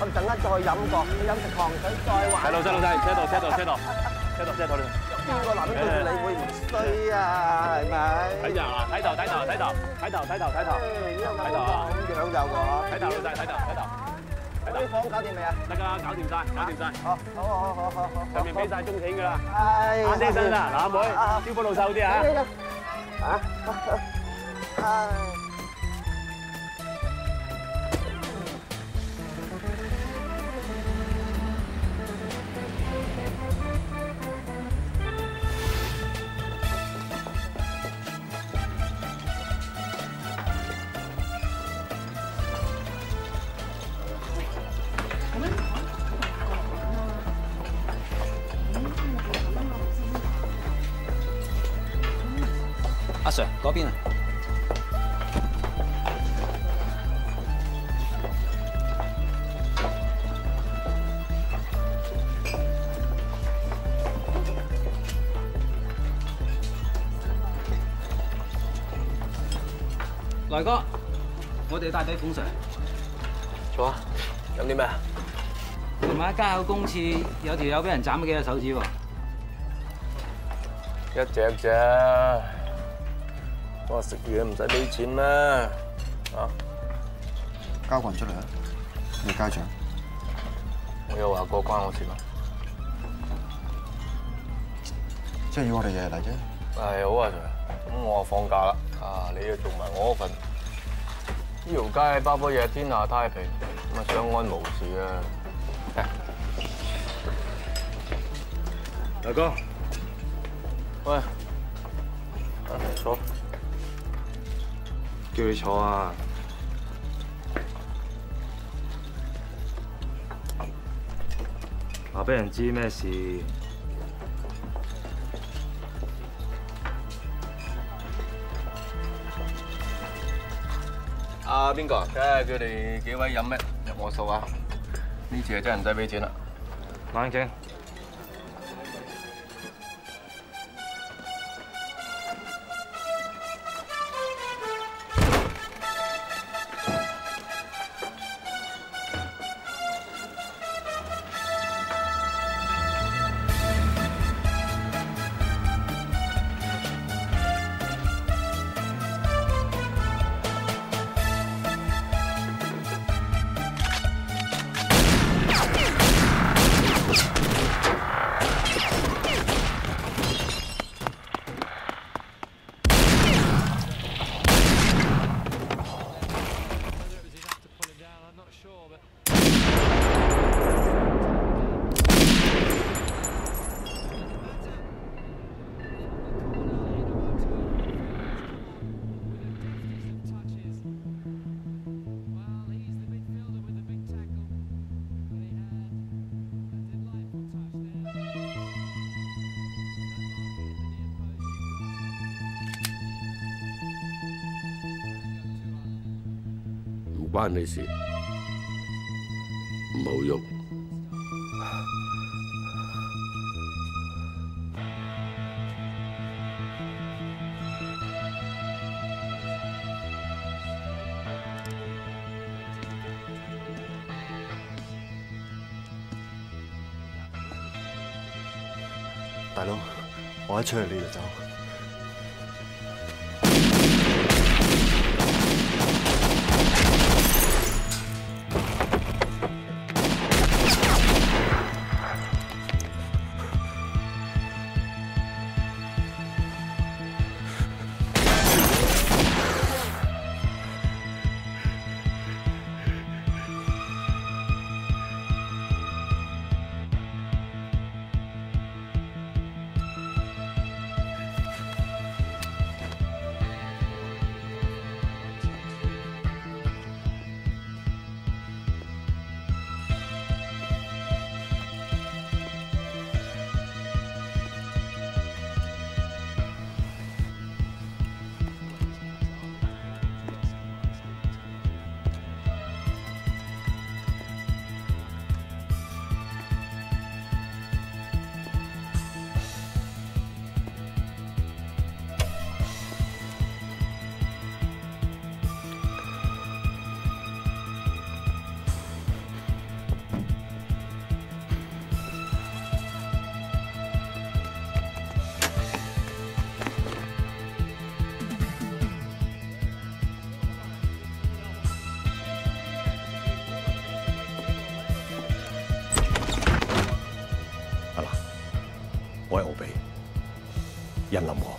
我哋陣間再飲過，飲食糖水再玩。 係老細，車度。 邊個男人對住你會唔衰啊？係咪？ 睇頭啊！睇頭。 呢個咁樣就我。 睇頭老細，睇頭。 啲房搞掂未啊？ 得㗎，搞掂晒。 好。 上面俾晒鐘錢㗎啦。 係。 阿先生啊，嗱阿妹，招呼老細好啲啊。 唉。 阿 Sir 嗰邊啊！來哥，我哋帶隊捧 Sir。 做啊！飲啲咩啊？ 琴晚街口公廁有條友俾人斬咗幾隻手指喎。 一隻啫。我食嘢唔使俾錢咩？啊！ 交個人出嚟啊！你家長， 我又話過關我事嘛？ 即係要我哋日日嚟啫。 係好啊 Sir， 咁我放假啦。啊，你又做埋我嗰份。呢條街包波日天下太平，咁啊相安無事啊！ 大哥， 喂，坐。 叫你坐啊！話俾人知咩事？ 啊，邊個？梗係佢哋幾位飲咩？入我數啊！呢次係真係唔使俾錢啦。 冷靜。 關你事，唔好喐。 大佬，我一出去你就走。 我係奧比，人林王。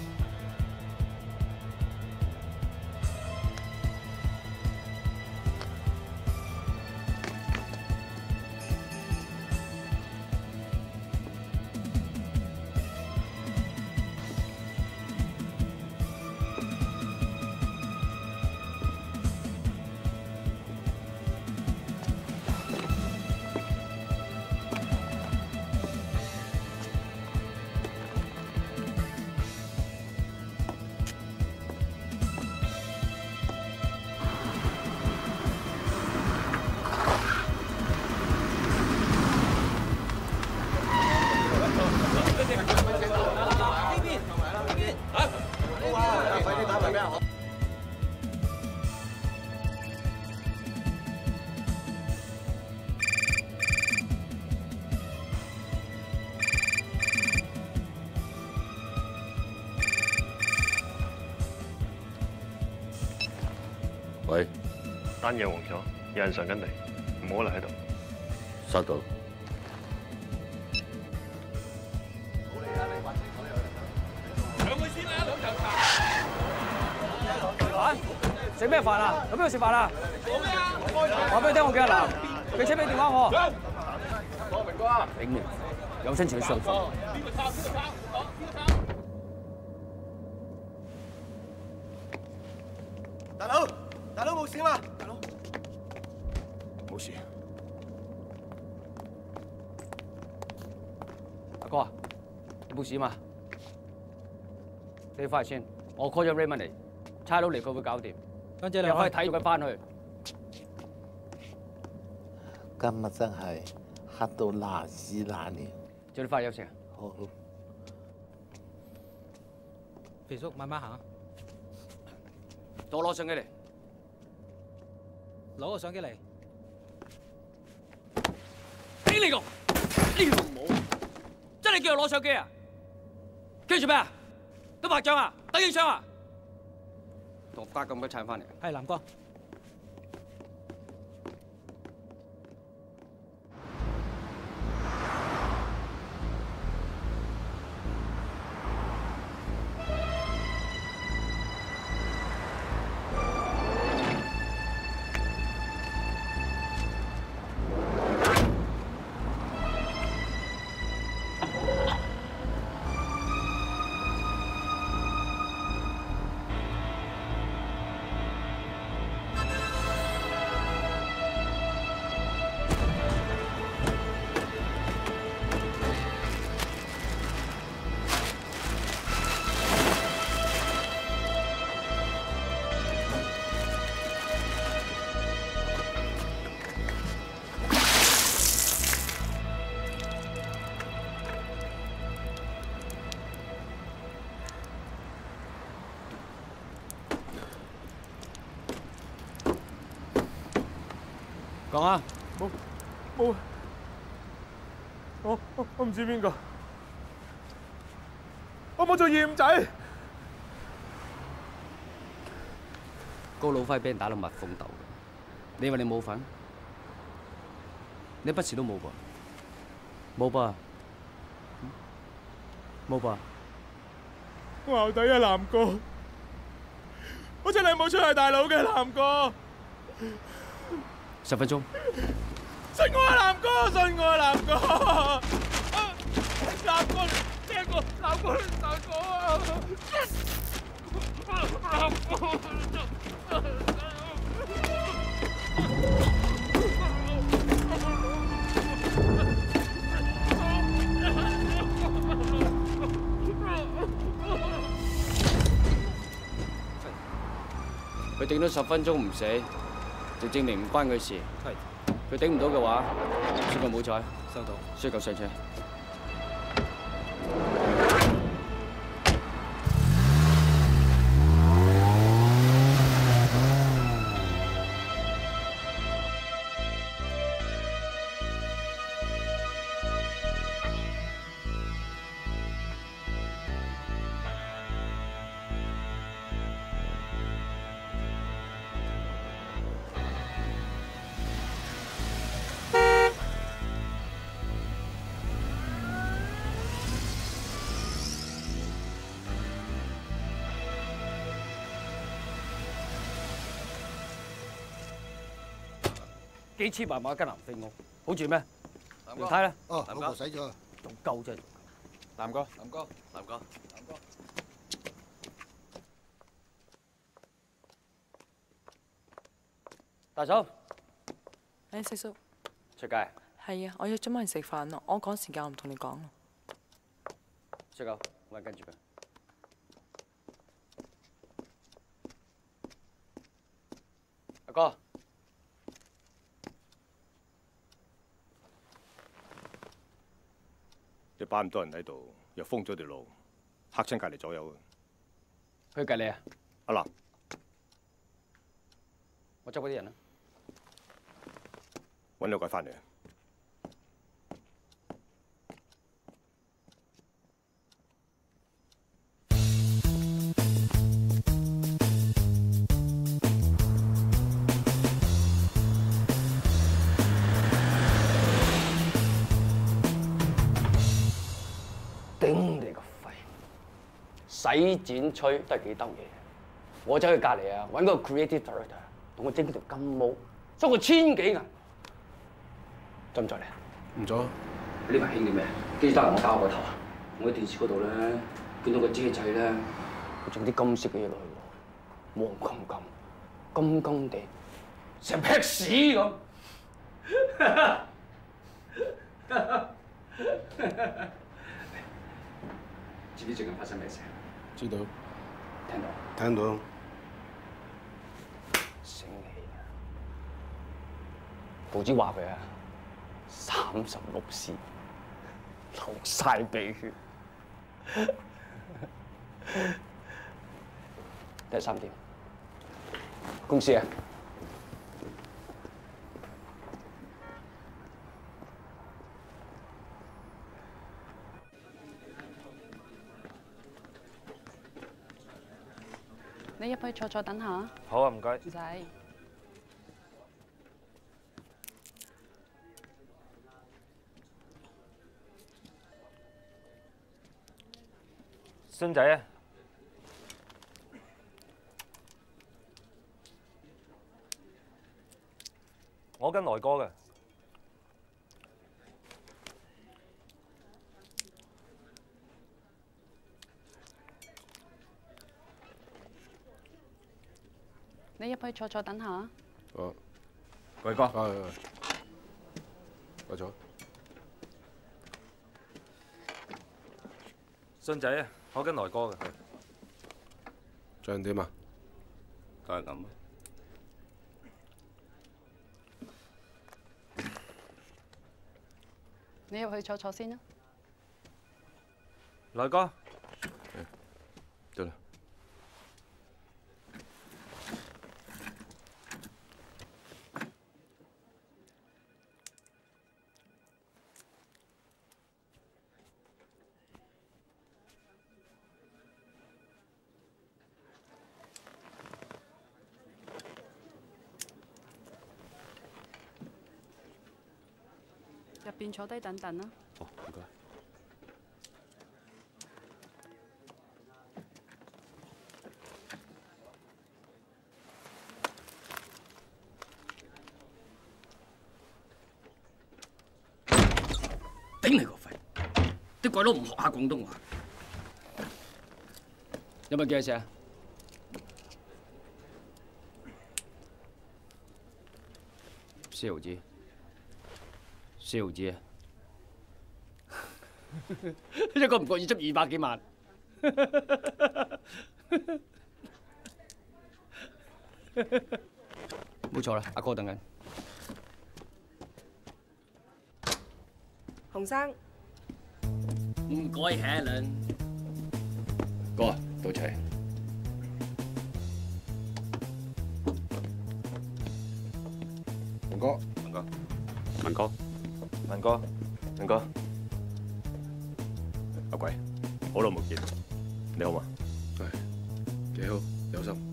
喂， 單嘢黃咗，有人上緊嚟，唔好留喺度。 收到。 食咩飯啊？喺邊度食飯啊？話俾你聽，我幾日男，俾車俾電話我。明哥啊！頂你，有親情去上課。 大佬冇事嘛？大佬冇事。 阿哥啊，你冇事嘛？你翻嚟先，我 call 咗 Raymond 嚟，差佬嚟佢會搞掂。多謝你，又可以睇住佢翻去。 今日真係黑到爛屎爛尿。 叫你翻去休息啊！ 好。 肥叔，慢慢行。 我攞相機嚟。 攞個相機嚟。 頂你個！呢個冇，真係叫我攞相機啊！跟住咩啊？都拍張啊？等影相啊？同我加咁多產翻嚟。 係南哥。 講啊！ 冇，我唔知邊個，我冇做鹽仔。 高老輝俾人打到蜜蜂竇，你話你冇份？你一筆事都冇噃？冇噃？冇噃？ 我牛底啊，南哥！我真係冇出係大佬嘅南哥。 10分鐘。 信我啊，南哥！信我啊，南哥！南哥，聽我，南哥，南哥啊！ 佢頂到10分鐘唔死，就證明唔關佢事。係。佢頂唔到嘅話，算佢冇彩。收到。需求上車。 幾千萬買間南非屋，好住咩？你睇啦。 哦，老婆洗咗。 仲夠啫。 南哥， 南哥，南哥，南哥。 大嫂， 誒，叔叔。 出街。 係啊，我約咗人食飯咯。我趕時間，我唔同你講。 出夠，我跟住佢。阿哥。 你擺咁多人喺度，又封咗條路，嚇親隔離左右。 去隔離啊？ 阿南， 我執嗰啲人啦。 揾兩個翻嚟。 頂你個肺！洗剪吹都係幾兜嘢。我走去隔離啊，揾個 creative director 同我整條金毛，收個千幾銀。做唔做你啊？ 唔做。 呢排興啲咩？記得我打我個頭啊！我喺電視嗰度咧，見到個姐仔咧，佢整啲金色嘅嘢落去喎，黃金金，金金地，成劈屎咁。知唔知最近發生咩事？ 知道。 聽到。 聽到。 醒起啊！報紙話佢啊，36屍，流晒鼻血。第3點，公司啊！ 你入去坐等下。 好啊，唔該。 唔使。 孫仔啊，我跟來哥嘅。 你入去坐等下。 哦， 偉哥。 過咗。 孫仔啊，我跟來哥嘅。 仲點啊？ 都係咁啊。 你入去坐先啦。 來哥。 得啦。 入邊坐低等等啦。 好，唔該。 頂你個肺！啲鬼佬唔學下廣東話。有冇幾多錢啊？4毫子。4毫子啊！一個唔覺意執200幾萬。冇錯啦，阿哥等緊。 洪生， 唔該 ，Helen。哥，到齊。 文哥， 文哥，文哥， 文哥， 文哥，阿貴，好耐冇見，你好嘛？ 係，幾好，有心。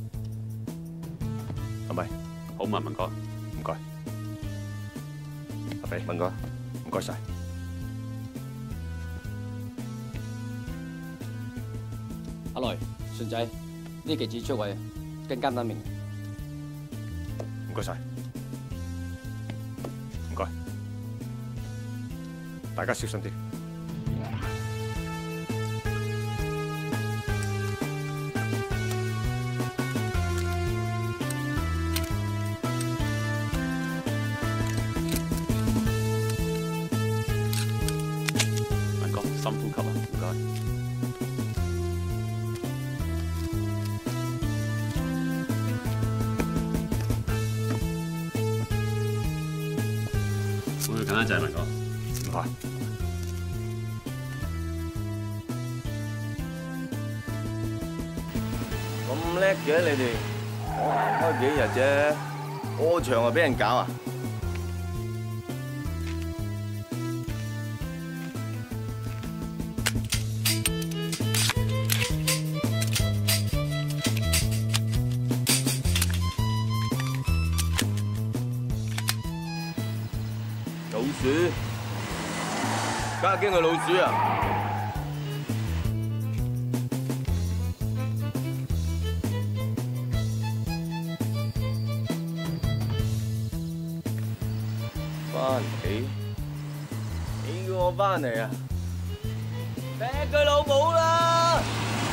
阿咪， 好嘛，文哥， 唔該。阿肥，文哥，唔該晒。 阿來，順仔，呢期指出位更加得明。 唔該晒。 大家小心啲。 文哥，深呼吸啊，唔該。 會唔會簡單滯，文哥？唔係。 咁叻嘅你哋，我行開幾日啫，過場就俾人搞啊！老鼠，家驚佢老鼠啊！ 翻嚟，你叫我翻嚟啊！劈佢老母啦！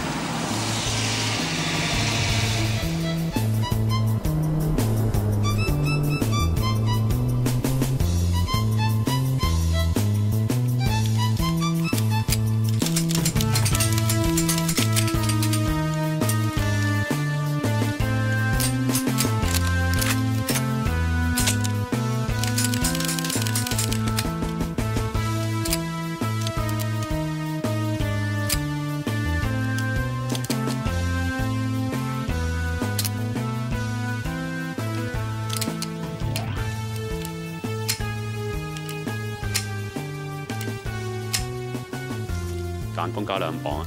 間風加2磅啊！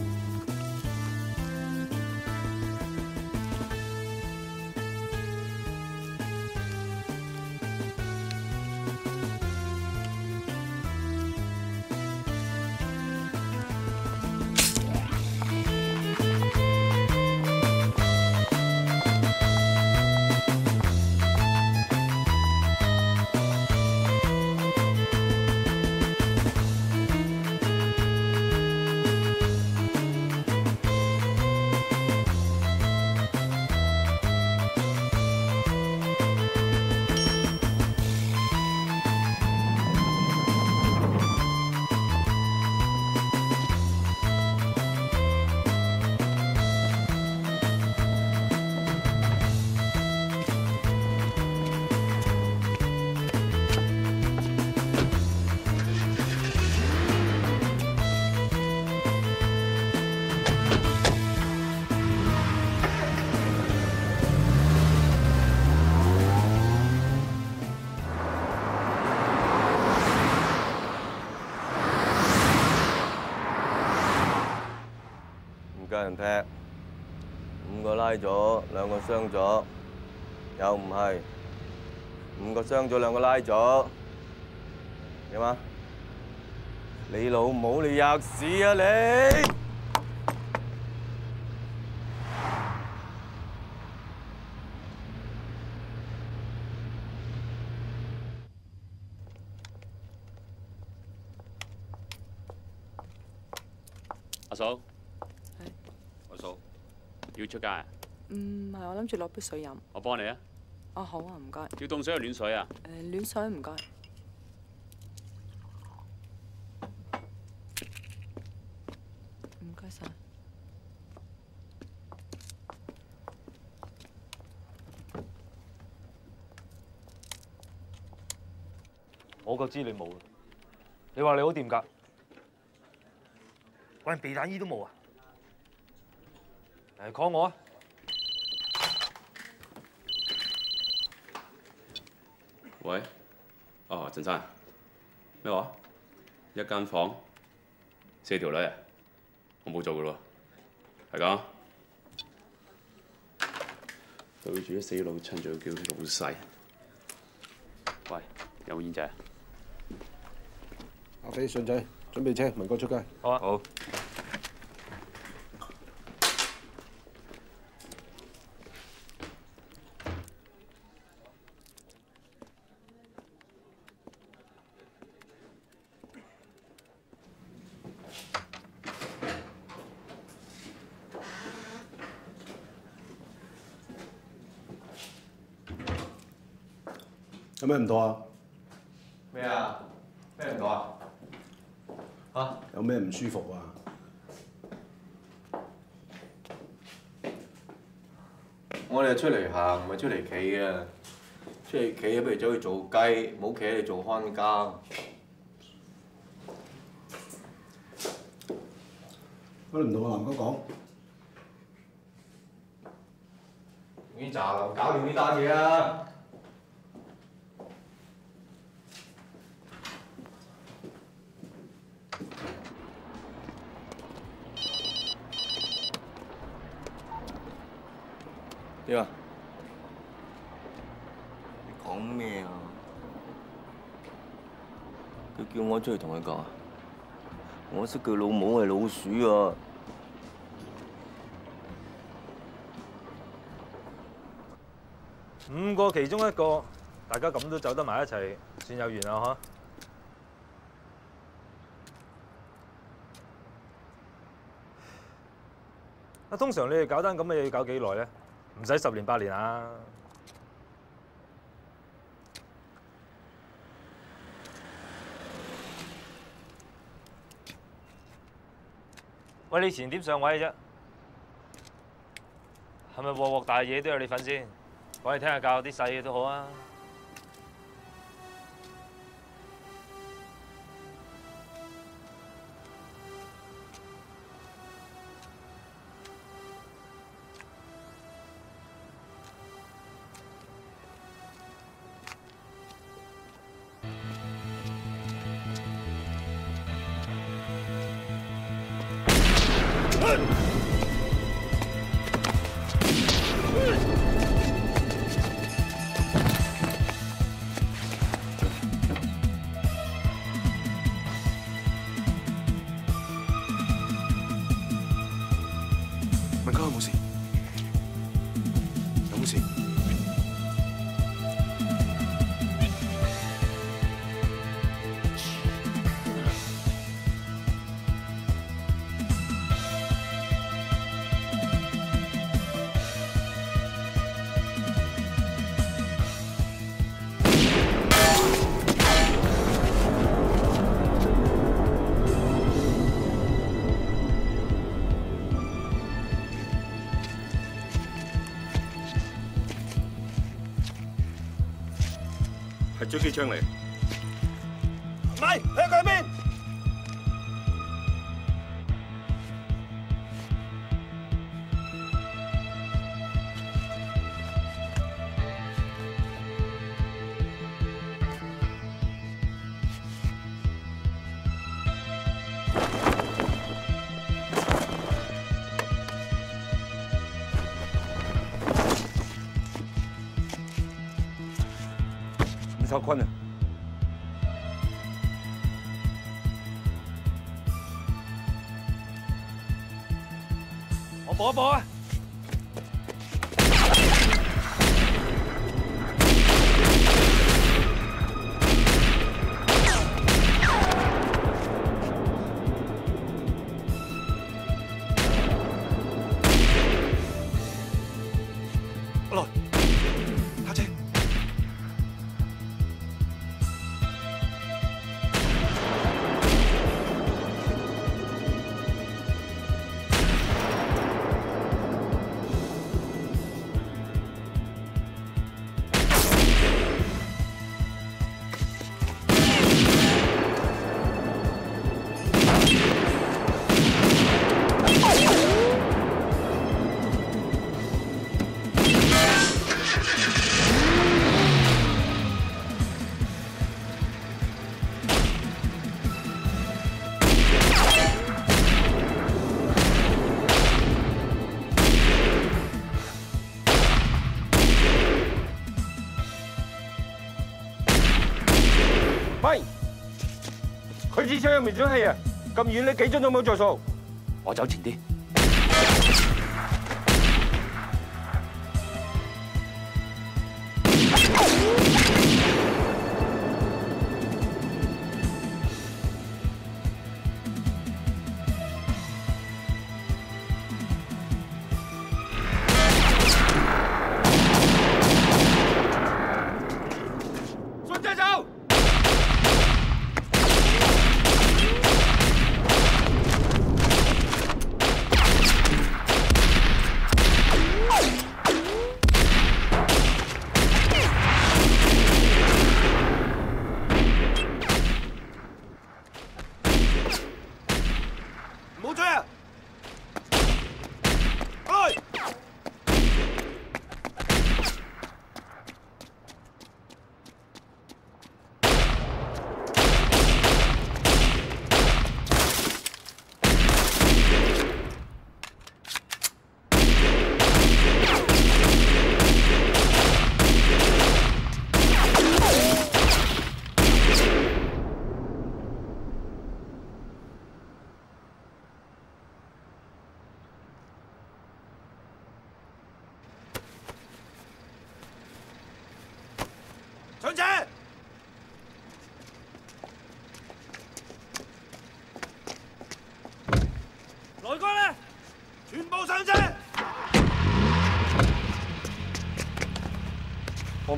計人劈，5個拉咗，2個傷咗，又唔係5個傷咗，2個拉咗，點啊？你老母你吔屎啊你！ 阿嫂，阿嫂，要出街啊？ 唔係，我諗住攞杯水飲。 我幫你啊。 哦，好啊，唔該。 要凍水定暖水啊？ 暖水唔該。唔該晒。 我就知你冇啦。你話你好掂㗎，我連避彈衣都冇啊！嚟 call 我啊！ 喂，哦，鄭生，咩話？1間房4條女啊？我冇做㗎咯，係咁。對住啲死老襯，仲要叫佢老細。喂，有冇煙仔？ 阿飛順仔，準備車，文哥出街。 好啊。 好。 有咩唔妥啊？ 咩啊？咩唔妥啊？嚇？ 有咩唔舒服啊？ 我哋係出嚟行，唔係出嚟企嘅。出嚟企，不如走去做雞，唔好企喺度做看更。 乜你唔同我南哥講？ 已經茶樓搞掂呢單嘢啦。點啊？你講咩啊？佢叫我出去同佢講，我識佢老母係老鼠啊！ 五個其中一個，大家咁都走得埋一齊，算有緣啦嗬！通常你哋搞單咁嘅嘢要搞幾耐咧？唔使10年8年啊！喂，你前點上位啫？係咪鑊鑊大嘢都有你份先？講嚟聽下教啲細嘅都好啊！ 文哥有冇事？有冇事？係狙擊槍嚟。 唔係，你喺佢邊？ 曹坤啊！ 我搏一搏啊！ 來，家姐。 喂，佢支槍有滅咗氣啊！咁遠你幾樽都冇着數。 我走前啲。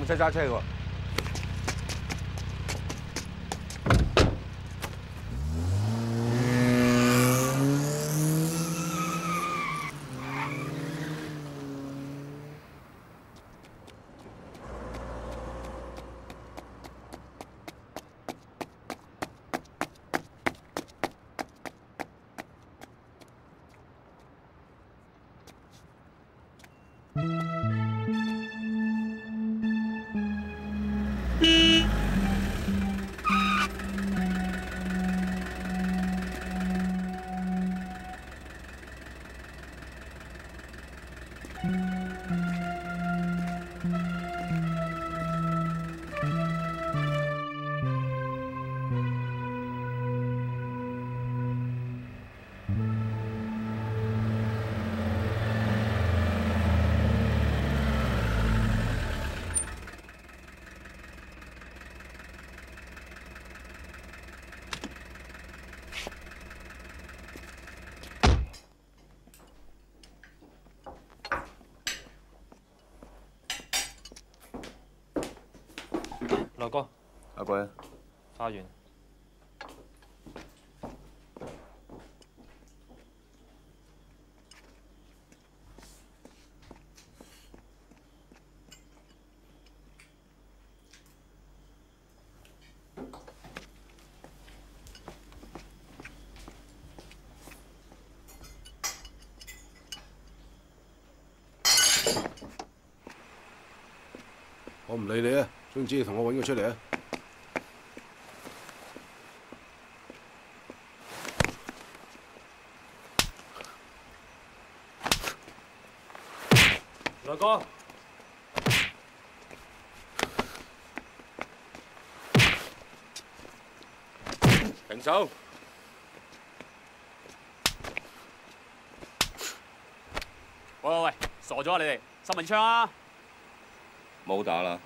使揸車喎。 樂哥， 阿貴啊， 花園。 我唔理你啊，總之同我揾佢出嚟啊！ 樂哥， 停手！ 喂，傻咗啊你哋！十文槍啊！ 冇打啦。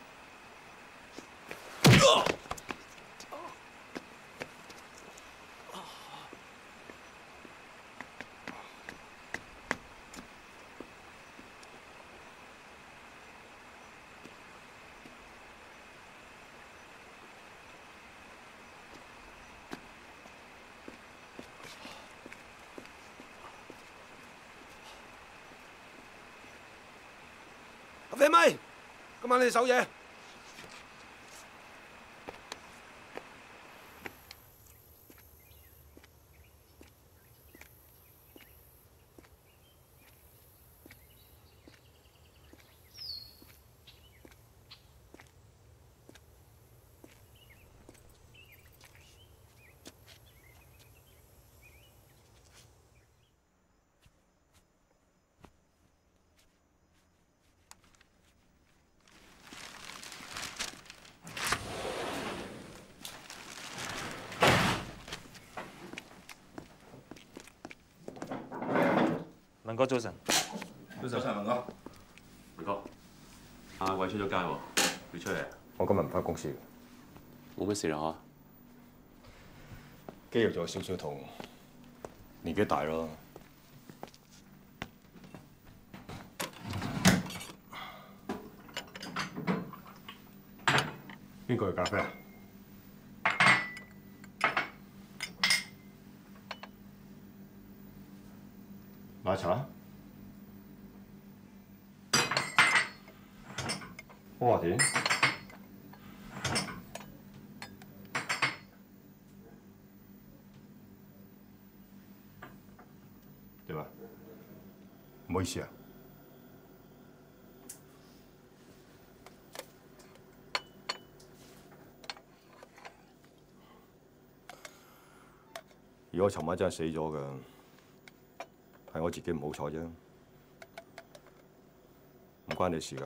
阿肥咪，今晚你哋守夜。 文哥早晨。 早晨，文哥。 文哥，阿偉出咗街喎，你出嚟啊？ 我今日唔翻公司。 冇乜事啦嗬？ 肌肉仲有少少痛，年紀大咯。邊個係咖啡啊？奶茶？阿華田？點啊？唔好意思啊。如果尋晚真係死咗嘅，係我自己唔好彩啫，唔關你事㗎。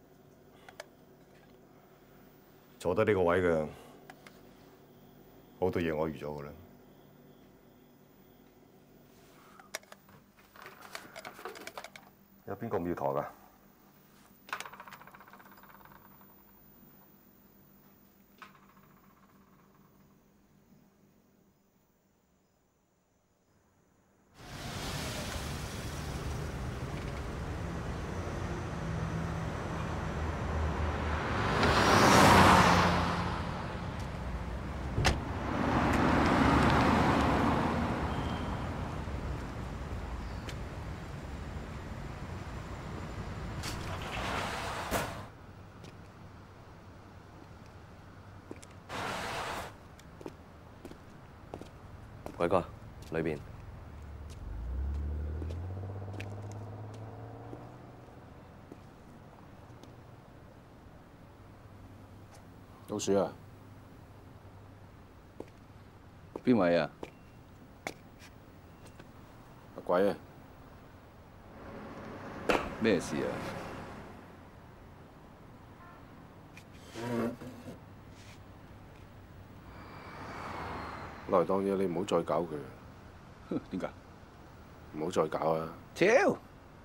坐得呢個位嘅，好多嘢我預咗㗎啦。有邊個唔要台㗎？ 鬼哥，裏邊。 老鼠啊！ 邊位啊？ 阿鬼啊！ 咩事啊？ 來當嘢，你唔好再搞佢。 點解？ 唔好再搞啊！ 超！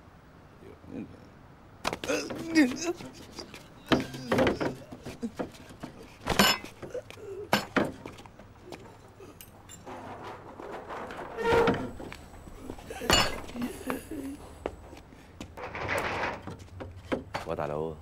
喂，大佬。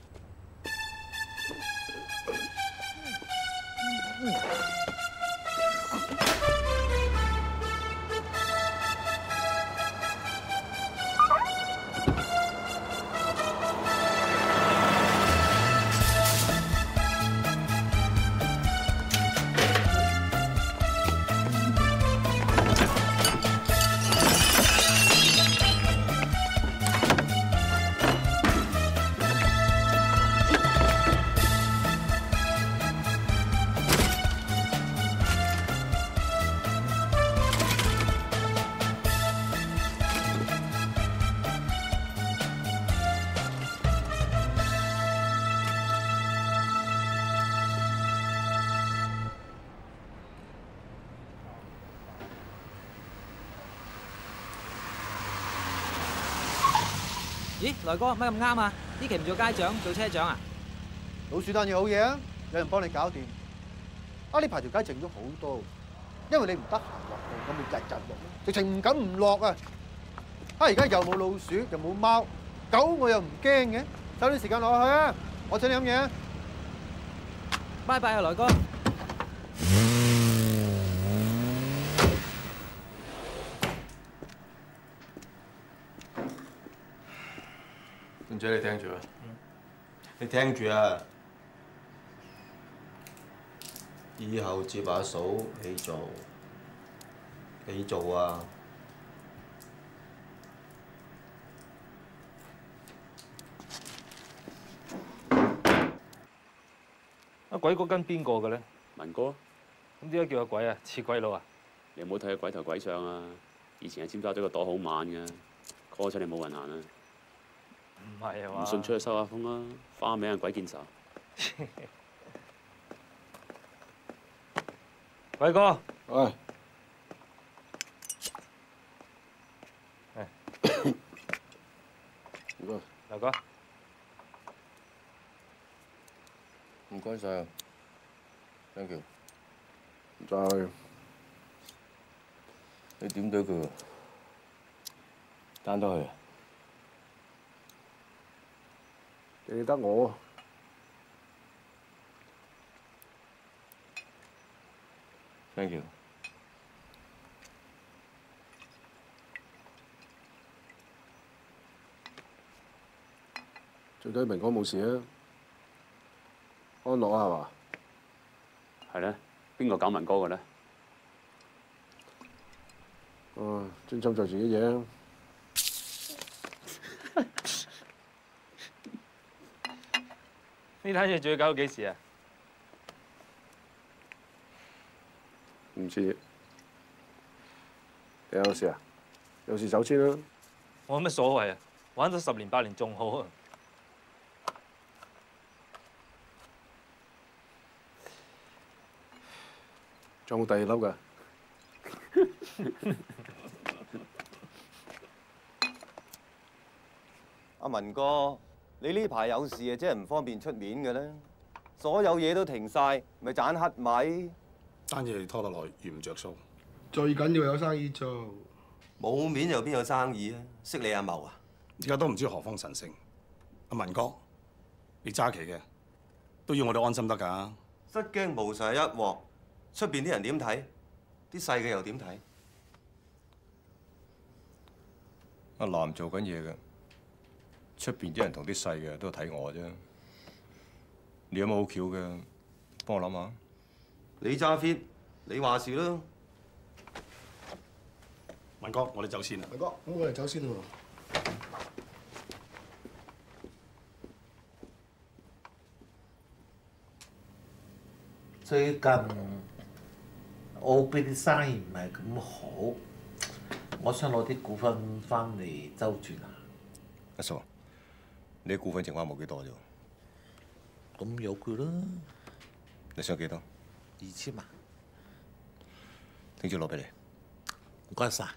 咦，來哥乜咁啱啊？呢期唔做街長，做車長啊？ 老鼠單嘢好嘢啊！有人幫你搞掂。啊！呢排條街靜咗好多，因為你唔得閒落地，咁咪日日落咯。直情唔敢唔落啊！而家又冇老鼠，又冇貓，狗我又唔驚嘅。收啲時間落去啊！我請你飲嘢啊！ 拜拜啊，來哥。 俊姐，你聽住啊！你聽住啊！以後接阿嫂你做，你做啊！ 阿鬼哥跟邊個嘅咧？ 文哥。 咁點解叫阿鬼啊？似鬼佬啊？ 你唔好睇佢鬼頭鬼相啊！以前喺尖沙咀個朵好猛㗎，call 出嚟冇運行啊！ 唔係啊嘛？ 唔信出去收下風啦，花名啊鬼見愁。 鬼哥， 喂，唔該， 大哥， 唔該晒啊 ，thank you。 唔該。 你點對佢？單得去啊？ 記得我。 Thank you。 最低明哥冇事啊，安樂啊係嘛？ 係咧，邊個搞文哥嘅咧？ 專心做自己嘢。 呢單嘢仲要搞到幾時啊？ 唔知。你有事啊？有事走先啦。 我有乜所謂啊？玩咗10年8年仲好啊！ 仲有冇第二粒㗎？ 阿文哥，你呢排有事啊，即係唔方便出面嘅咧。所有嘢都停晒，咪盞黑米。 單嘢拖得耐，遇唔着數。 最緊要有生意做。 冇面又邊有生意啊？識你阿茂啊？ 而家都唔知何方神聖。阿文哥，你揸旗嘅都要我哋安心得㗎。 失驚無神係一鑊，出邊啲人點睇？啲細嘅又點睇？ 阿南做緊嘢嘅，出邊啲人同啲細嘅都睇我啫。你有冇好橋嘅？幫我諗下。 你揸 fit，你話事啦。 文哥，我哋走先啦。 大哥，咁我哋走先喎。 最近澳幣啲生意唔係咁好，我想攞啲股份翻嚟周轉啊。 阿嫂，你啲股份剩翻冇幾多啫喎。 咁有佢啦。 你想幾多 ？2000萬。 聽朝攞俾你。 唔該晒。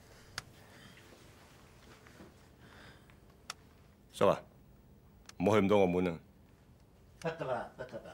叔啊，唔好去咁多澳門啊！ 得㗎啦，得㗎啦。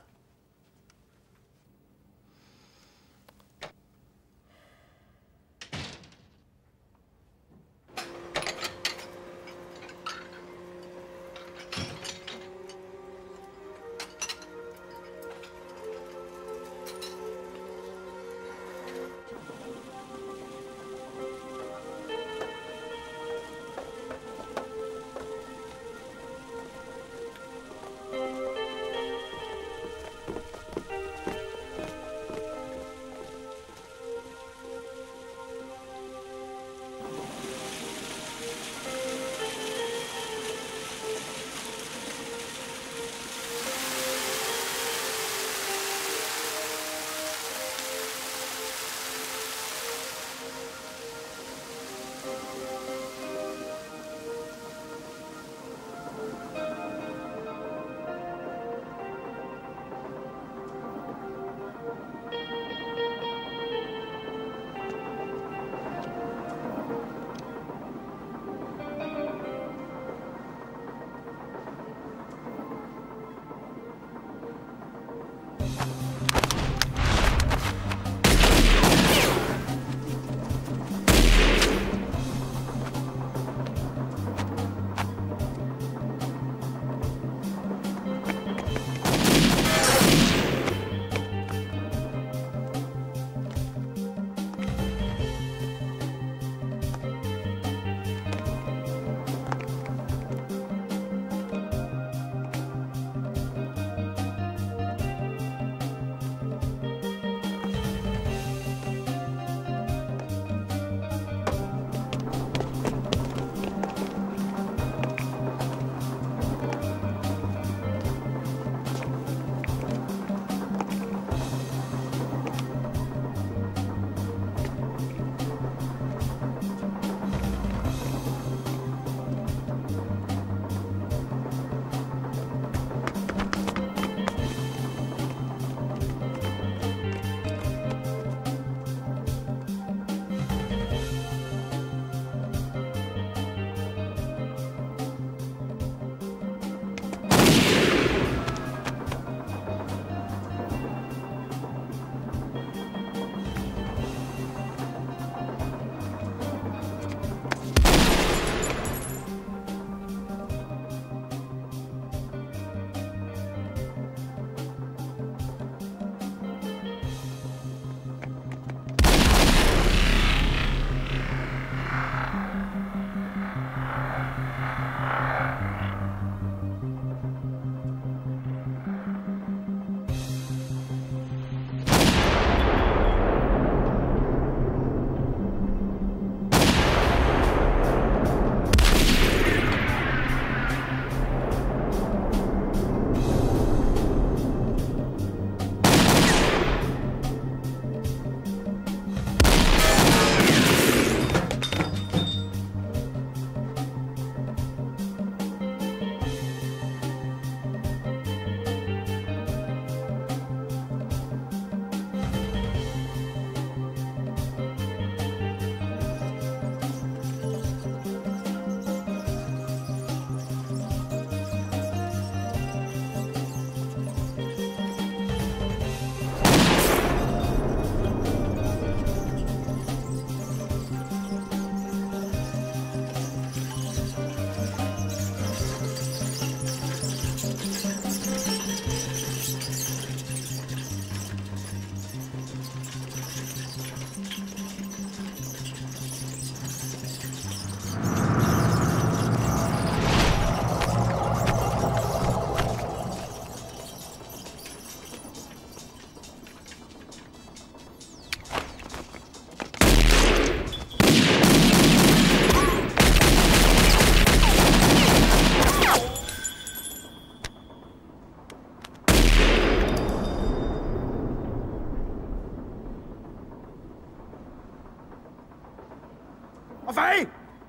阿肥！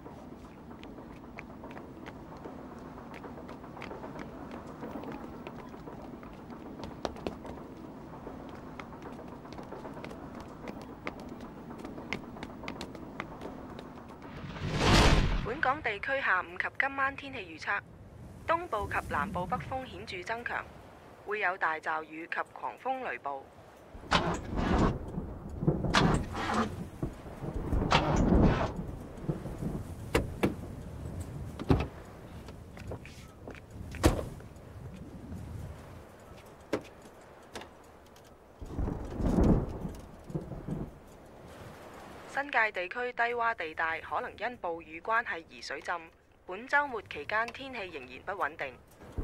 本港地區下午及今晚天氣預測：東部及南部北風顯著增強，會有大驟雨及狂風雷暴。新界地區低洼地帶可能因暴雨關係而水浸，本週末期間天氣仍然不穩定。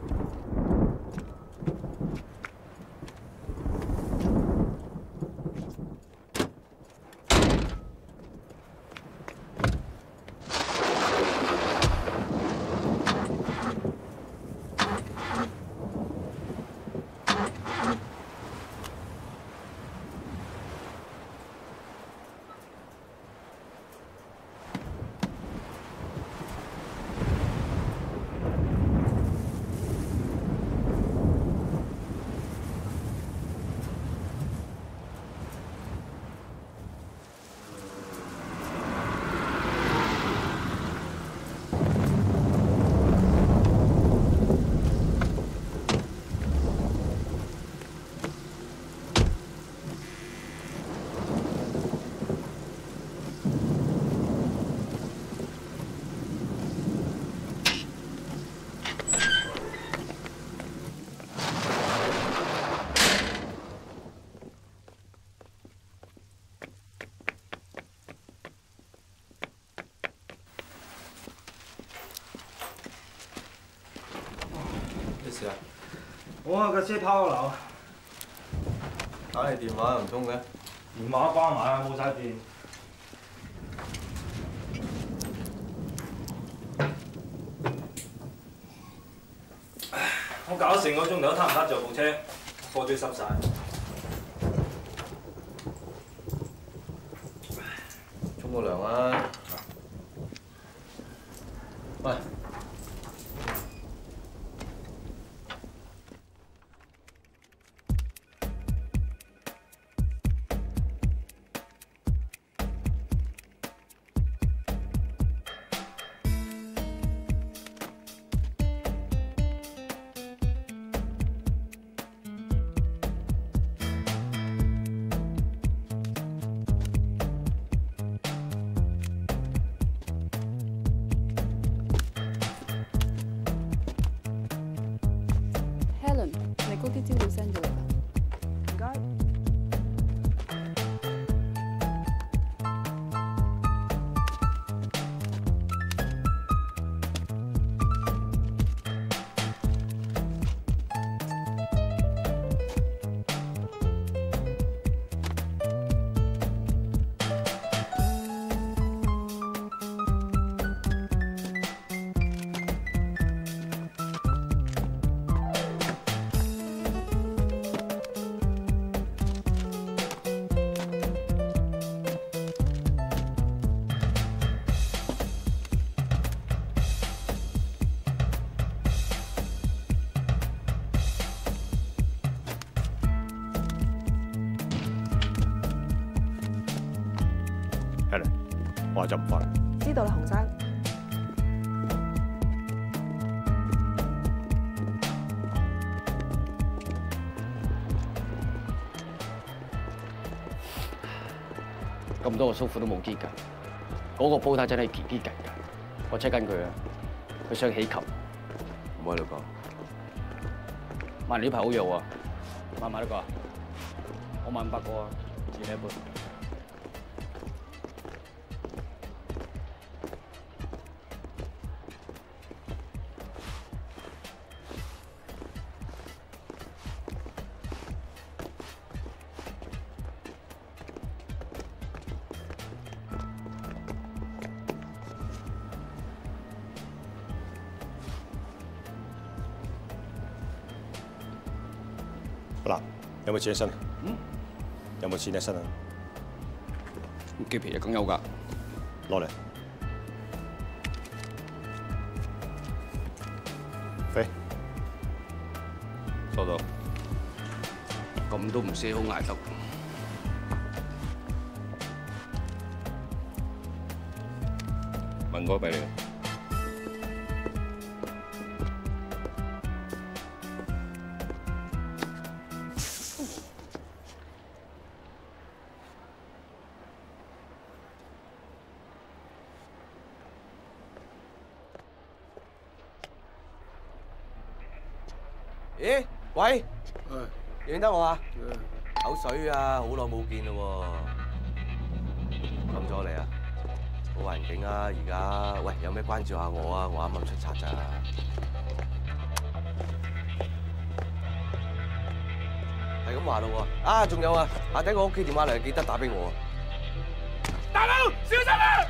我架車拋咗樓， 打你電話又唔通嘅？ 電話關埋啊，冇晒電。我搞咗成個鐘頭都撻唔撻着部車，貨堆濕晒。 沖個涼啊！喂。 嗰啲資料 send 咗嚟啦，唔該。 我就唔翻。 知道啦，洪生。 咁多個叔父都冇結㗎，嗰個煲呔真係結結㗎。我 check 緊佢啊，佢想起球。 唔好喺度講。 萬呢排好弱啊，買得個啊？我買500個啊，自你一半。 嗱，有冇錢喺身？有冇錢喺身啊？ 機皮就梗有㗎， 攞嚟。 飛，收到。 咁都唔死好捱得。 文哥俾你。 咦？喂，認得我啊？口水啊，好耐冇見咯喎。諗咗你啊？好環境啊，而家喂，有咩關照下我啊？我啱啱出冊咋。係咁話咯喎。啊，仲有啊，下底個屋企電話嚟，記得打俾我啊。 大佬，小心啊！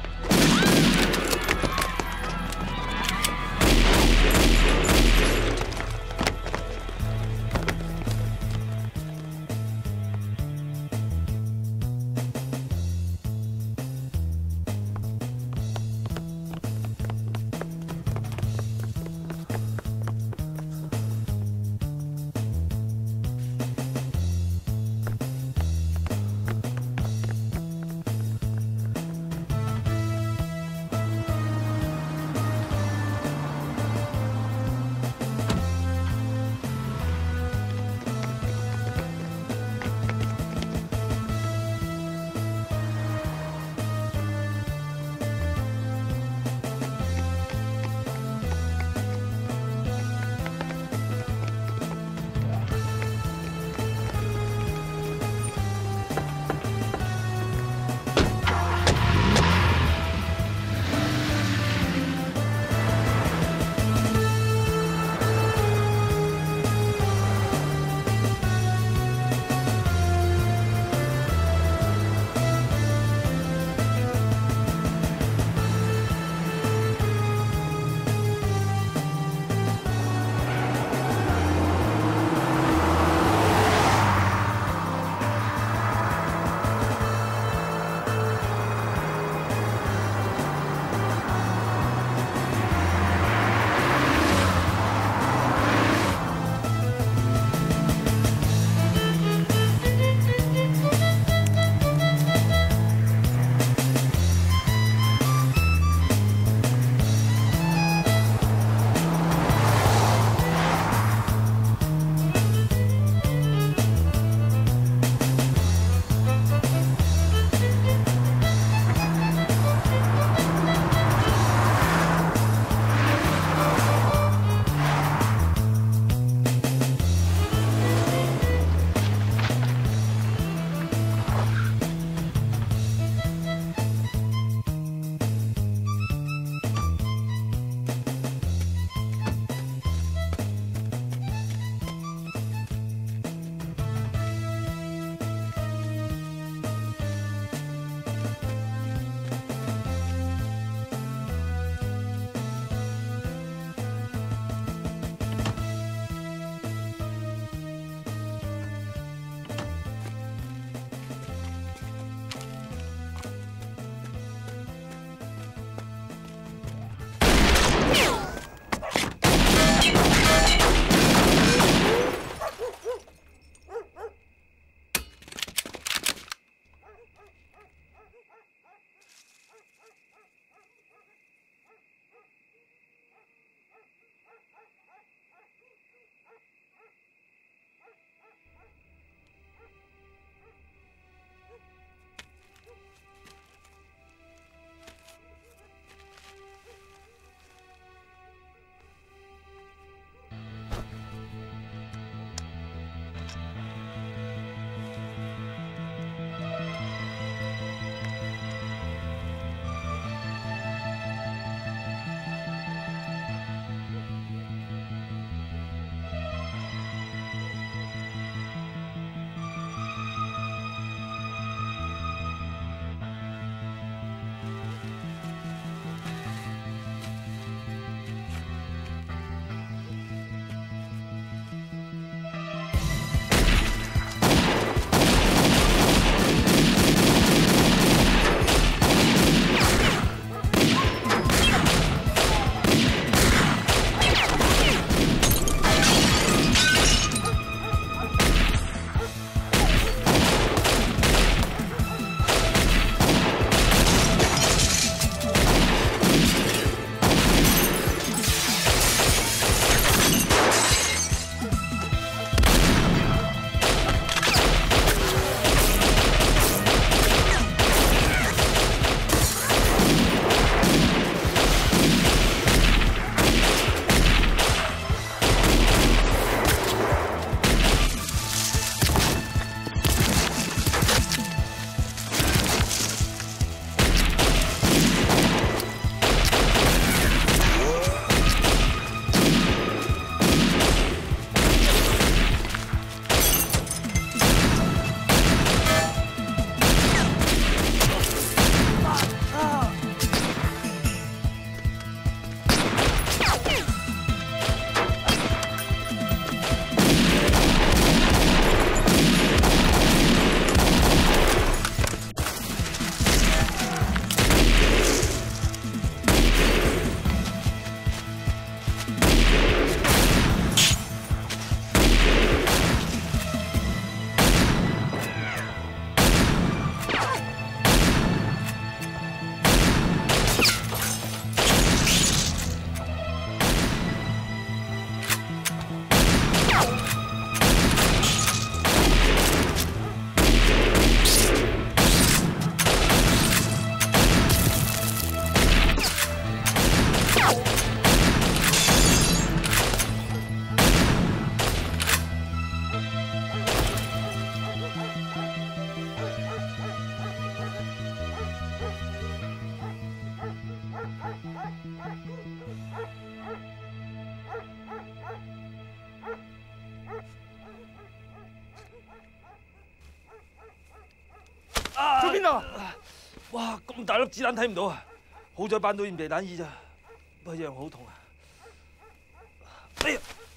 哇！咁大粒子彈睇唔到啊！好在扮到驗地彈衣咋，不過一樣好痛啊！哎呀！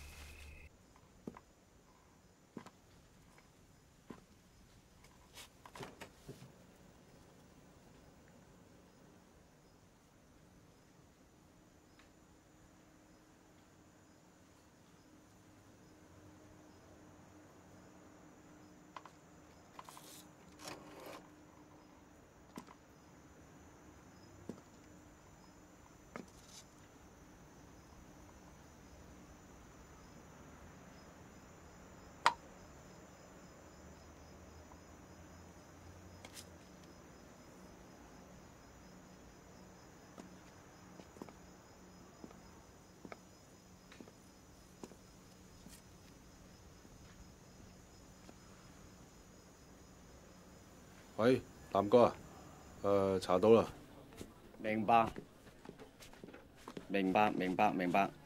喂，南哥啊，查到啦。 明白，明白，明白，明白。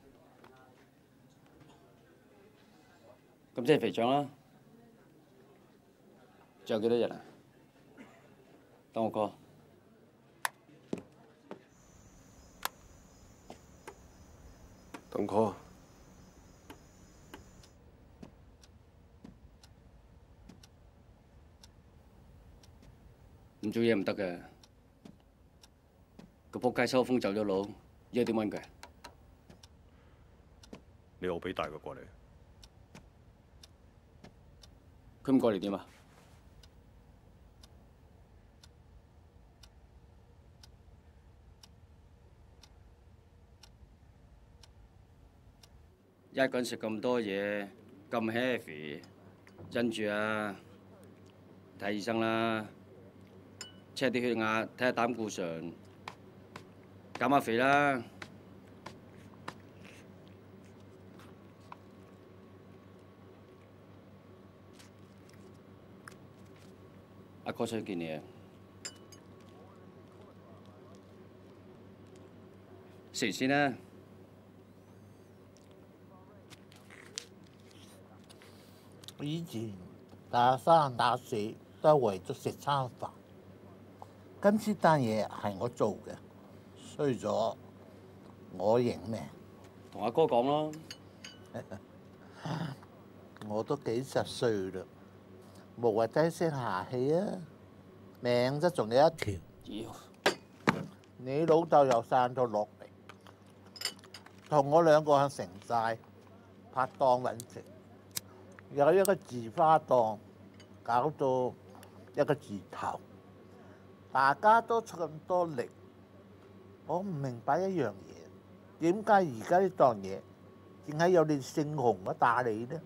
咁即係肥腸啦。仲有幾多日啊？等我 call。 等 call。 唔做嘢唔得嘅，個仆街收風走咗佬，依家點揾佢？ 你我俾帶佢過嚟。 佢唔過嚟點啊？一個人食咁多嘢，咁 heavy， 忍住啊！睇醫生啦。check 啲血壓，睇下膽固醇，減下肥啦。阿哥想見你啊！食完先啦。 以前打生打死都係為咗食餐飯。今次單嘢係我做嘅，衰咗我認命。 同阿哥講咯。 我都幾10歲啦，無謂低聲下氣啊！命啫仲有一條。你老豆又散咗落嚟，同我兩個喺城寨拍檔揾食，有一個字花檔，搞到一個字頭。大家都出咁多力，我唔明白一樣嘢，點解而家呢檔嘢淨係有你姓洪嘅打理呢？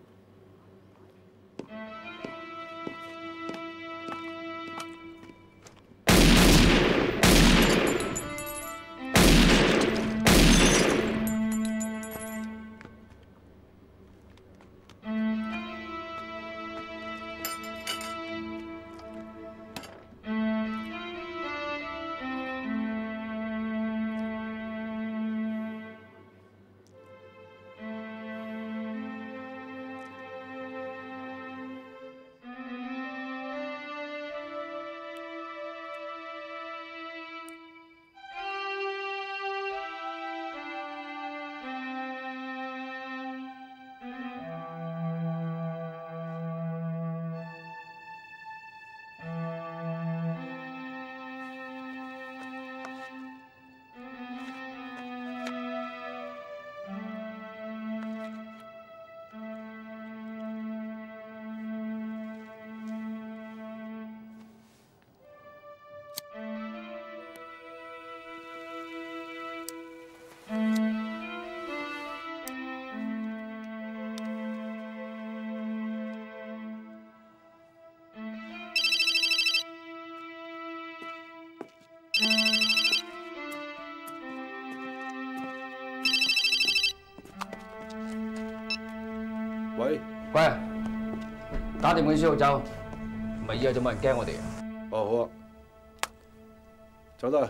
喂， 打掂佢先好走，唔係以後就冇人驚我哋。 哦，好啊，走得。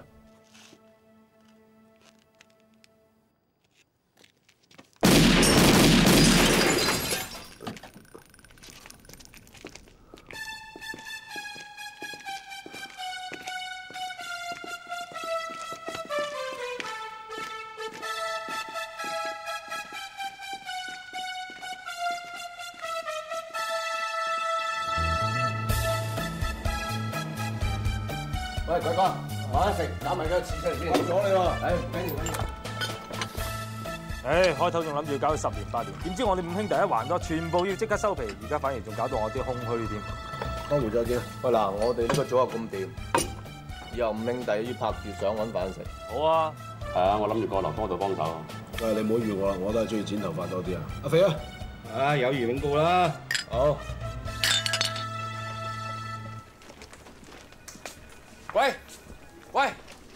喂，鬼哥，我一食搞埋個錢出嚟先。講咗你喎，緊要緊要。 唉，開頭仲諗住搞到10年8年，點知我哋5兄弟一還多，全部要即刻收皮，而家反而仲搞到我啲空虛添。 江湖再見。喂嗱，我哋呢個組合咁掂，以後5兄弟要拍住相揾飯食。 好啊。 係啊，我諗住過劉哥度幫手。 喂，你唔好預我啦，我都係中意剪頭髮多啲啊。阿肥啊， 啊，友誼永固啦。好。 喂，喂。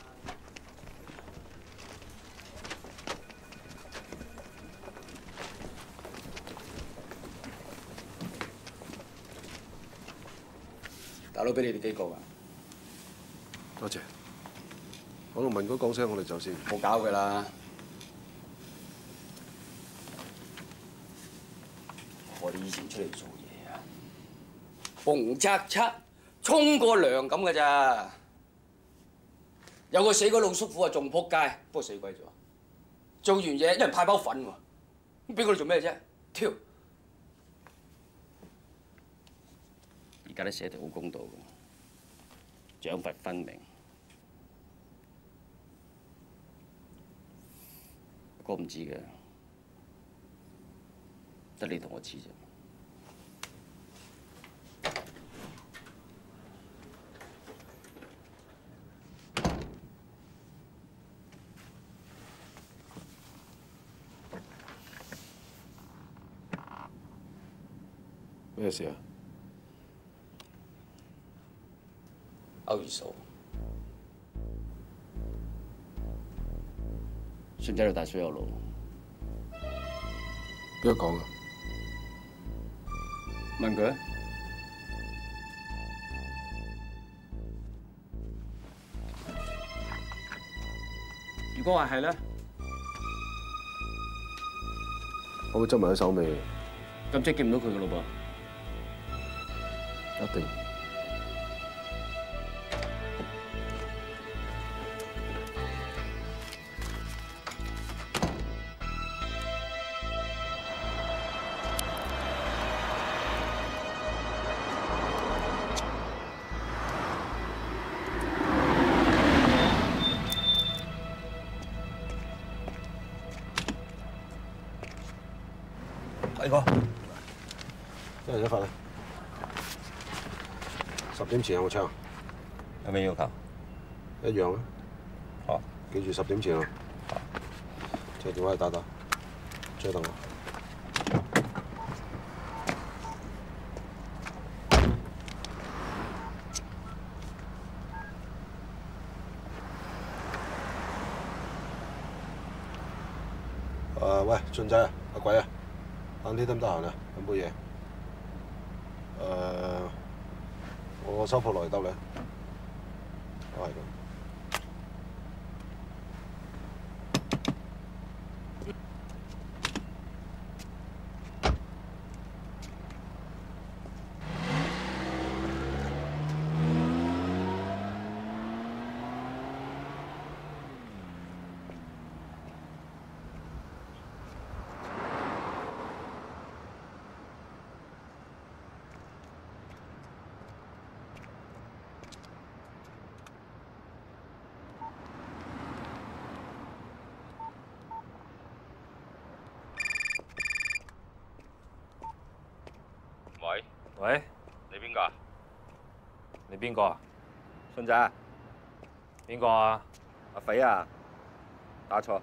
大佬俾你哋幾個㗎？ 多謝。我同文哥講聲，我哋走先。 冇搞㗎啦。我哋以前出嚟做嘢啊，逢測測沖個涼咁㗎咋。有個死鬼老叔父啊，仲仆街，不過死鬼咗。做完嘢一人派包粉喎，咁俾佢哋做咩啫？挑！而家啲社條好公道嘅，獎罰分明。哥唔知嘅，得你同我知啫。 咩事啊？ 歐二嫂，信仔度大水有路。 邊個講啊？ 問佢。如果話係咧， 我會執埋一手尾。 咁即係見唔到佢嘅咯噃。 一定。 大哥， 一人一發啦。10點前有冇槍？ 有咩要求？ 一樣啊。 好。 記住10點前啊。好。借電話嚟打，再等我。喂，俊仔啊，阿鬼啊，晏啲得唔得閒啊？飲杯嘢。我收鋪落嚟兜你。我係咁。 喂， 你邊個啊？ 你邊個啊？ 信仔。 邊個啊？ 阿肥啊，打錯。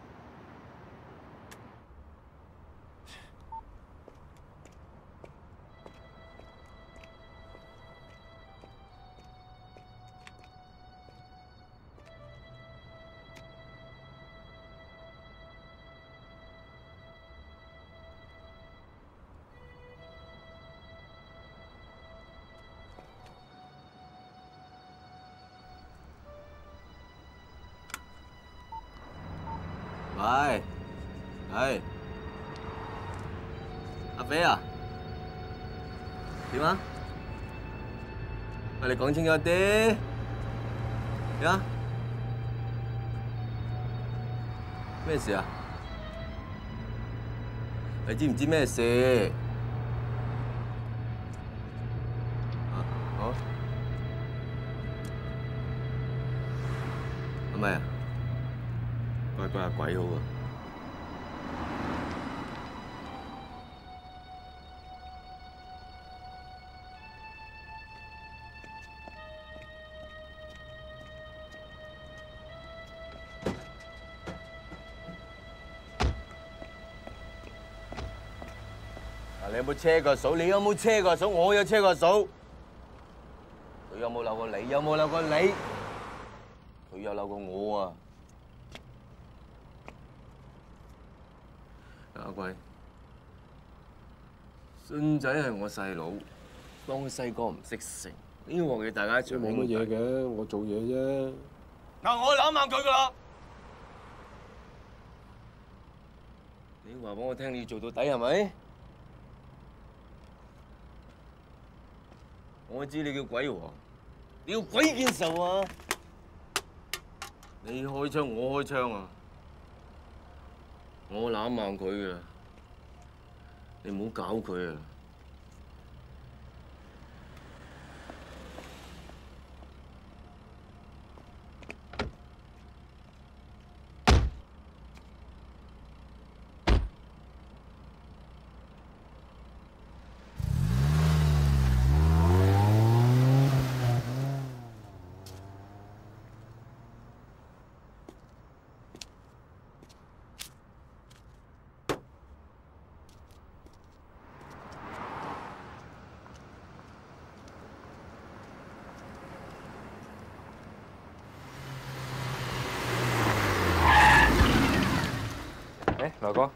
喂，係阿肥啊？點啊？喂，你講清楚啲。點啊？咩事啊？你知唔知咩事？好。 乖乖阿鬼好啊！嗱，你有冇車過數？你有冇車過數？我有車過數。佢有冇鬧過你？有冇鬧過你？佢有鬧過我啊！阿貴，信仔係我細佬，當佢細個唔識食，呢鑊嘢大家一場冇乜嘢嘅，我做嘢啫。 嗱，我攬硬佢噶啦！你話俾我聽，你要做到底係咪？我知你叫鬼王，你要鬼見愁啊！你開槍，我開槍啊！我攬硬佢啊！你唔好搞佢啊！ 來哥，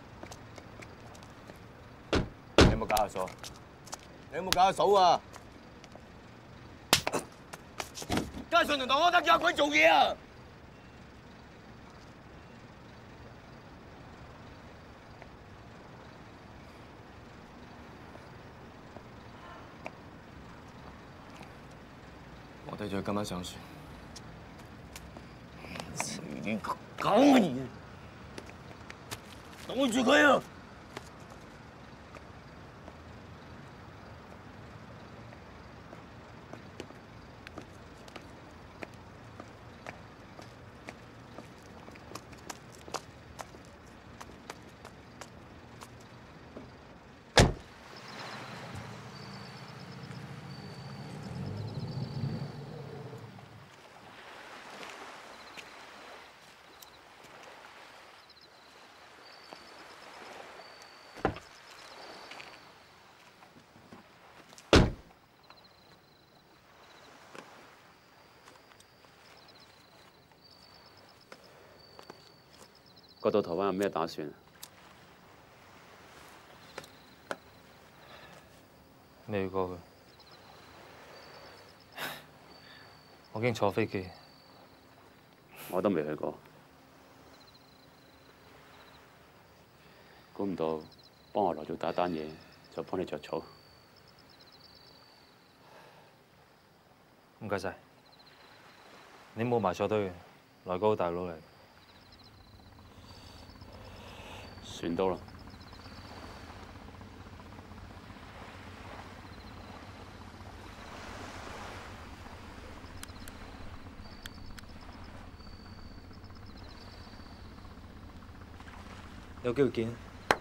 你有冇搞下數？ 你有冇搞下數啊？街上同我得叫阿鬼做嘢啊！ 我哋仲要今晚上船。 你搞乜嘢？擋住佢啊！ 過到台灣有咩打算啊？ 未去過嘅，我驚坐飛機。 我都未去過，估唔到幫我來做打單嘢，就幫你着草。 唔該晒，你冇埋錯堆嘅，來哥好大佬嚟。 算到啦。 有機會見。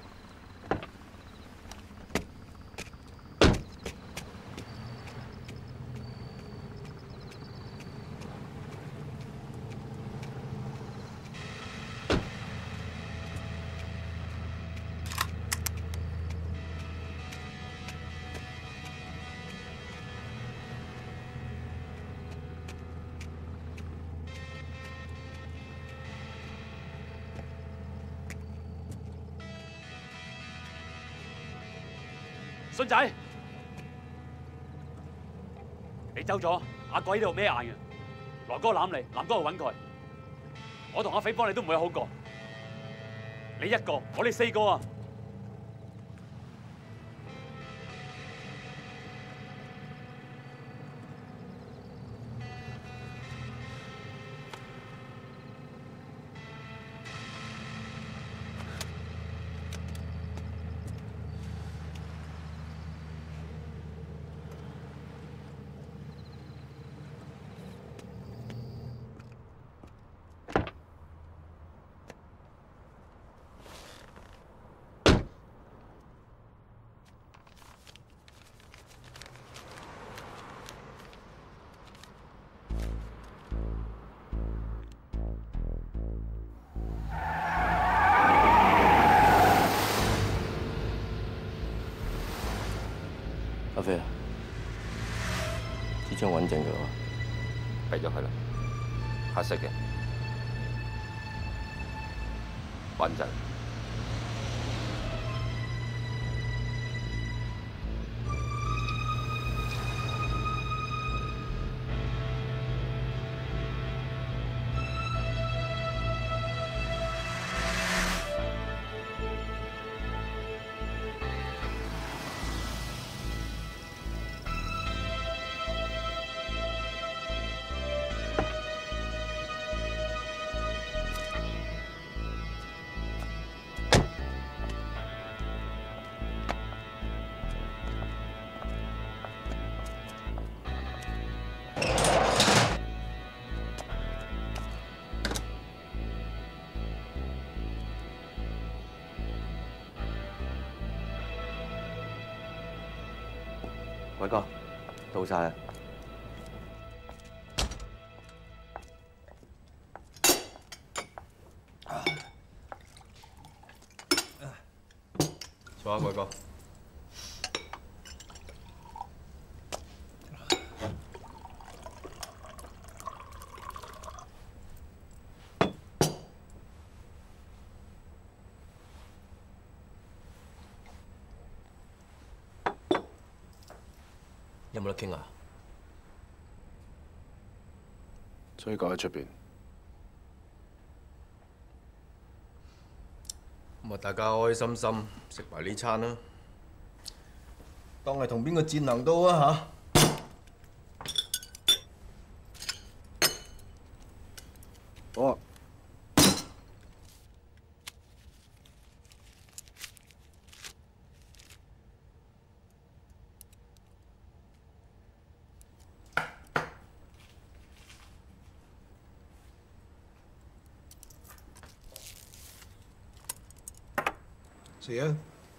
信仔，你走咗，阿鬼呢度咩眼嘅？來哥攬你，南哥去揾佢。我同阿匪幫你都唔會好過。你一個，我哋4個啊！ 飛啊！支槍穩陣㗎嘛？ 俾咗佢啦，黑色嘅，穩陣。 偉哥，到晒啦！坐下，偉哥。有冇得傾啊？ 追究喺出邊。 咁啊，大家開開心心食埋呢餐啦，當係同邊個戰能都啊嚇！ 好啊。 食啊！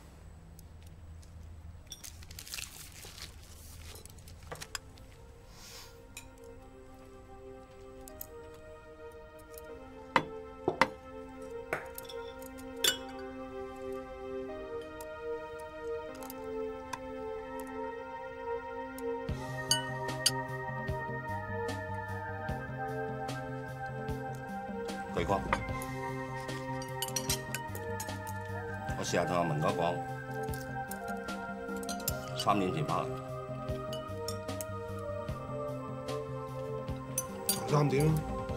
巨哥，我試下同阿文哥講，3年前翻嚟。 3點。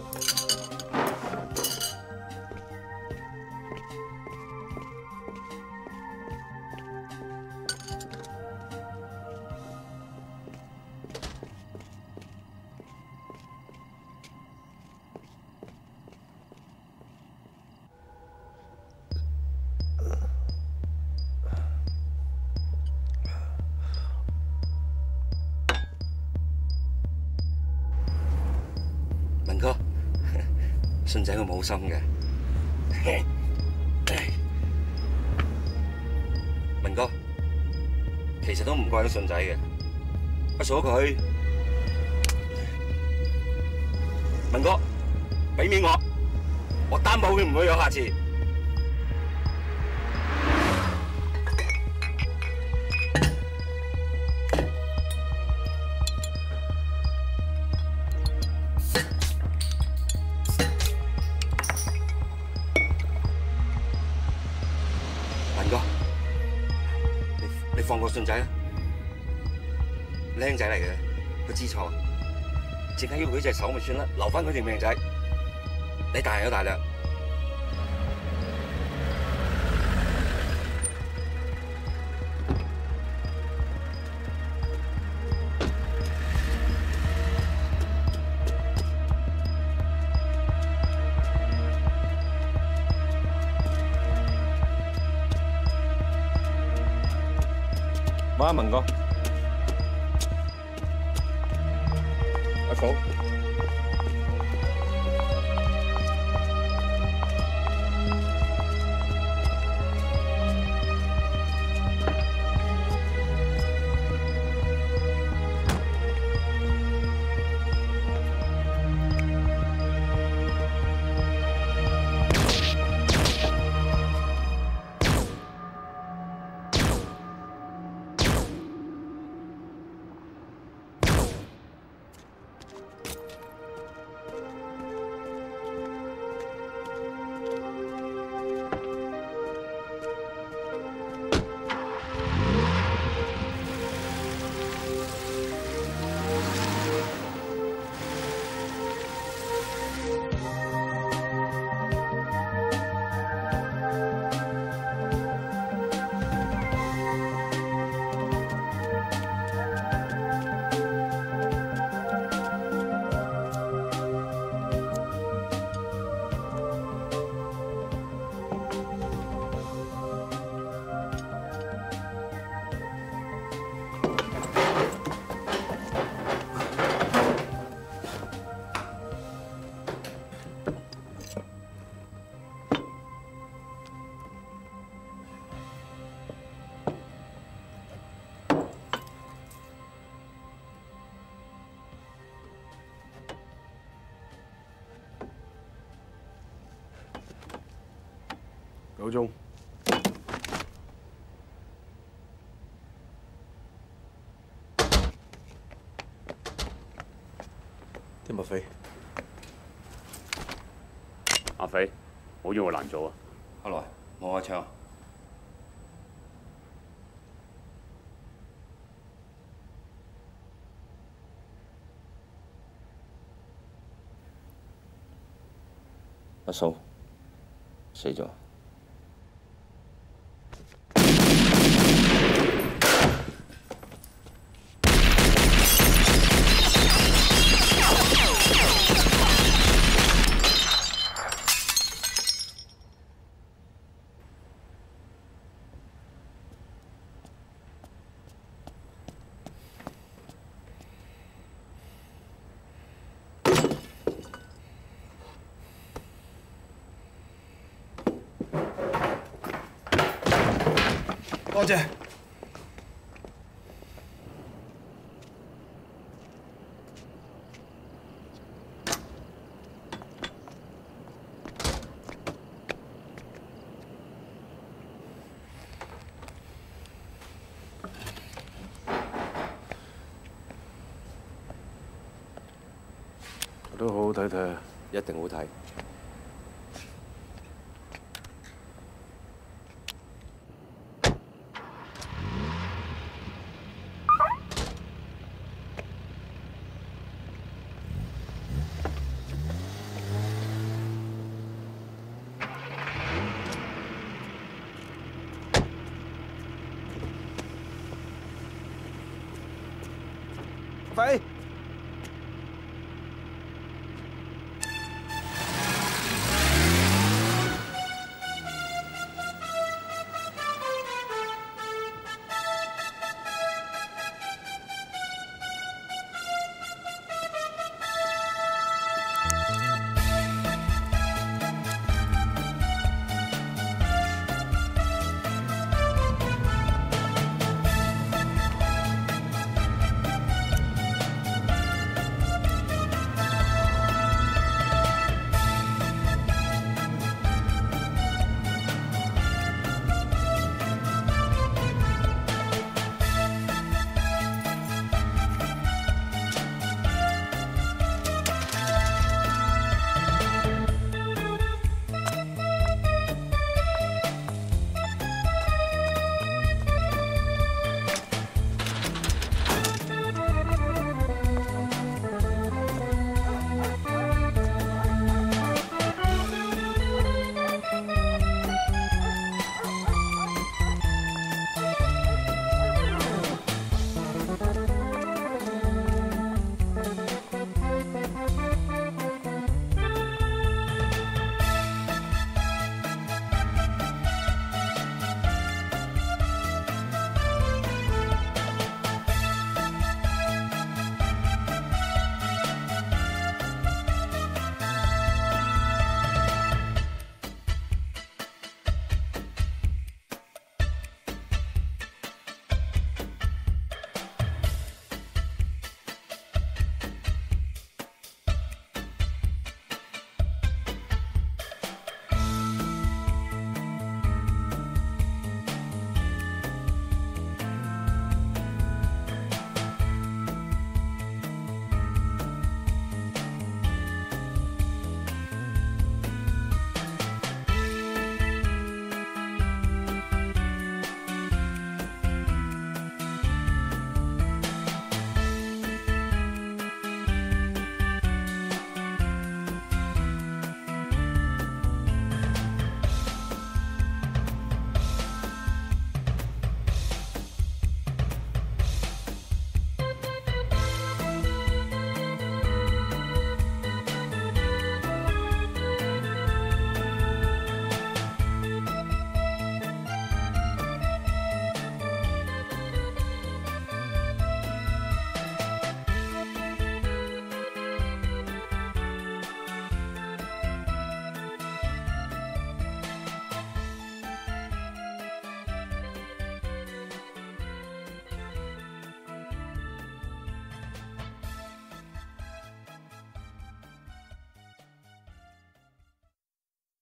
文哥，信仔佢冇心嘅。文哥，其實都唔怪得信仔嘅，阿嫂佢。文哥，俾面我擔保佢唔會有下次。你放過信仔啦，僆仔嚟嘅，佢知錯，淨係要佢隻手咪算啦，留翻佢條命仔。你大有大量。 阿文哥，阿嫂， 夠鐘。 天墨飛， 阿飛，冇要我難做啊！ 阿來，冇阿昌。阿嫂死咗。 多謝。 都好好睇睇啊！ 一定好睇。 飛。